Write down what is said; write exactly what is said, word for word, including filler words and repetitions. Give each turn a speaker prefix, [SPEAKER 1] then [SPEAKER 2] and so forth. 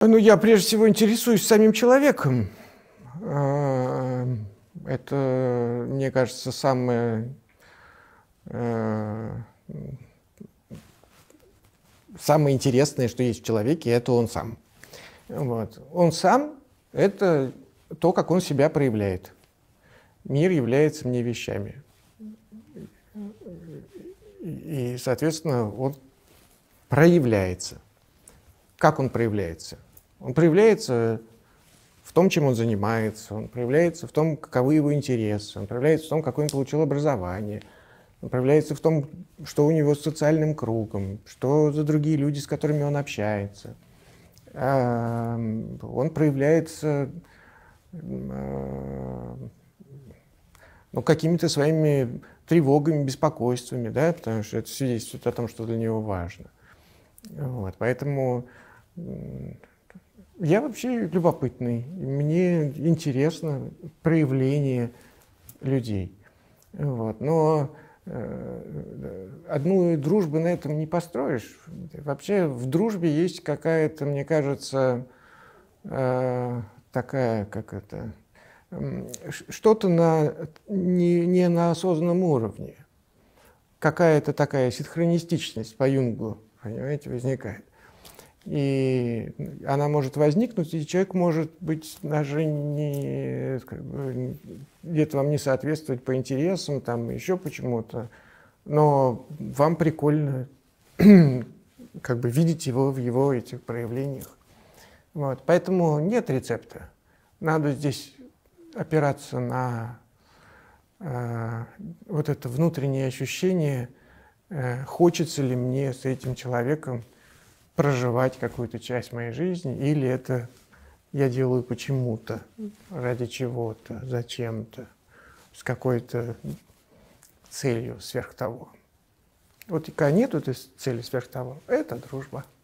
[SPEAKER 1] Ну, я прежде всего интересуюсь самим человеком. Это, мне кажется, самое, самое интересное, что есть в человеке, это он сам. Вот. Он сам — это то, как он себя проявляет. Мир является мне вещами. И, соответственно, он проявляется. Как он проявляется? Он проявляется в том, чем он занимается, он проявляется в том, каковы его интересы, он проявляется в том, какое он получил образование, он проявляется в том, что у него с социальным кругом, что за другие люди, с которыми он общается. Он проявляется ну, какими-то своими тревогами, беспокойствами, да, потому что это свидетельствует о том, что для него важно. Вот, поэтому я вообще любопытный, мне интересно проявление людей. Вот, но э, одну дружбу на этом не построишь. Вообще в дружбе есть какая-то, мне кажется, э, такая, как это, что-то на, не, не на осознанном уровне. Какая-то такая синхронистичность по Юнгу, понимаете, возникает. И она может возникнуть, и человек может быть даже не, как бы, где-то вам не соответствовать по интересам, там еще почему-то, но вам прикольно как бы видеть его в его этих проявлениях. Вот. Поэтому нет рецепта. Надо здесь опираться на э, вот это внутреннее ощущение, э, хочется ли мне с этим человеком проживать какую-то часть моей жизни, или это я делаю почему-то, ради чего-то, зачем-то, с какой-то целью сверх того. Вот и когда нет этой цели сверх того, это дружба.